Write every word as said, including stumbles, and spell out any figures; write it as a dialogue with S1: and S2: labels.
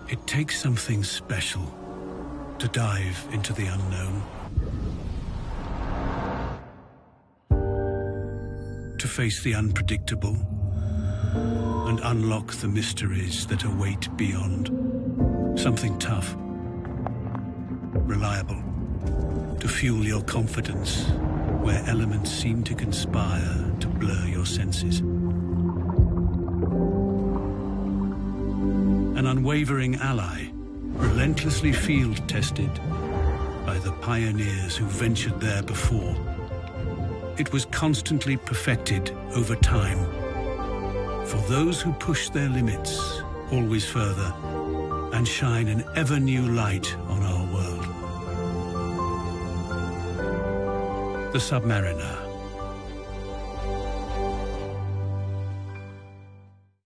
S1: It takes something special to dive into the unknown. To face the unpredictable and unlock the mysteries that await beyond. Something tough, reliable, to fuel your confidence where elements seem to conspire to blur your senses. An unwavering ally, relentlessly field-tested by the pioneers who ventured there before. It was constantly perfected over time for those who push their limits always further and shine an ever-new light on our world. The Submariner.